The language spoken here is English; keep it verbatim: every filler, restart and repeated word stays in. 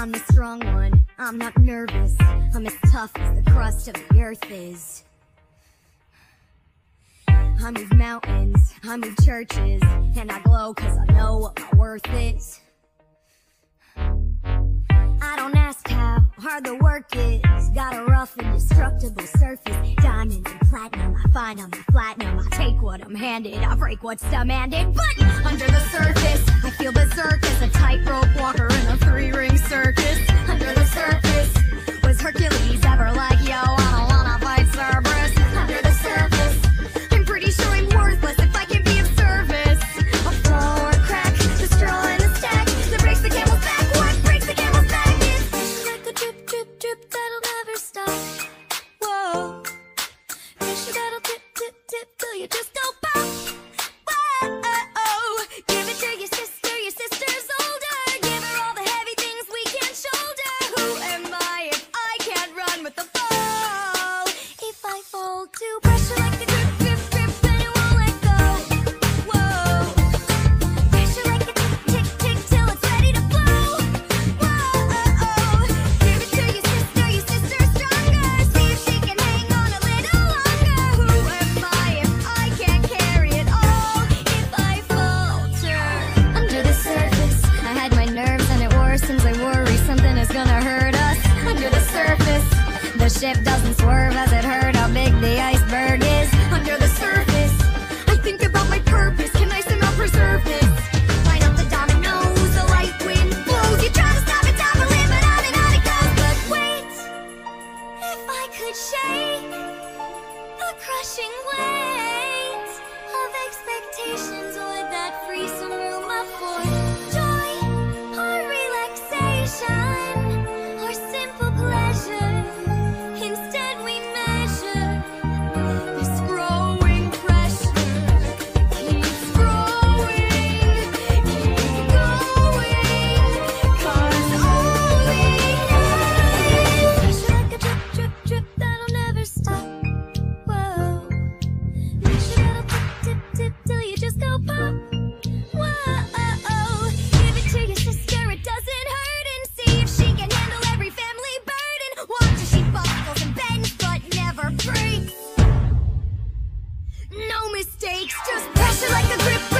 I'm the strong one, I'm not nervous. I'm as tough as the crust of the earth is. I move mountains, I move churches, and I glow cause I know what my worth is. I don't ask how hard the work is. Got a rough, indestructible surface. Diamonds and platinum, I find them, I flatten them. I take what I'm handed, I break what's demanded. But under the surface, I feel berserk as a tightrope walker in a three-ring circus. Under the surface, was Hercules ever like, yo, I don't wanna fight Cerberus? Under the surface, I'm pretty sure I'm worthless if I can be of service. A flaw or a crack, the straw in the stack that breaks the camel's back. What breaks the camel's back is like a drip, drip, drip that'll never stop. Whoa, pressure that'll dip, dip, dip till you just go pop. Whoa, give it to your sister, your sister's older. Give her all the heavy things we can't shoulder. Who am I if I can't run with the ball? If I fall to pressure like a drip, drip, drip, then it won't let go. Whoa, pressure like a tick, tick, tick till it's ready to blow. Whoa, give it to your sister, your sister's stronger. See if she can hang on a little longer. Who am I if I can't carry it all? If I falter under the surface, I hide my nerves and it worsens. I worry something is gonna hurt us. Under the surface, the ship doesn't swerve as it heard how big the iceberg is. Under the surface, I think about my purpose. Can I somehow preserve this? Line up the dominoes, the light wind blows. You try to stop it, stop it, but on and on it goes. But wait, if I could shake the crushing weight of expectations, would that free some room up for joy or relaxation or simple pleasure? Instead we measure this growing pressure. Keeps growing, keeps going, cause all we know is pressure like a drip, drip, drip that'll never stop. Whoa, pressure that'll tip, tip, tip till you just go pop. Whoa, give it to your sister, it doesn't hurt, and see if she can handle every family burden. Watch as she buckles and bends but never breaks. No mistakes, just pressure like a grip.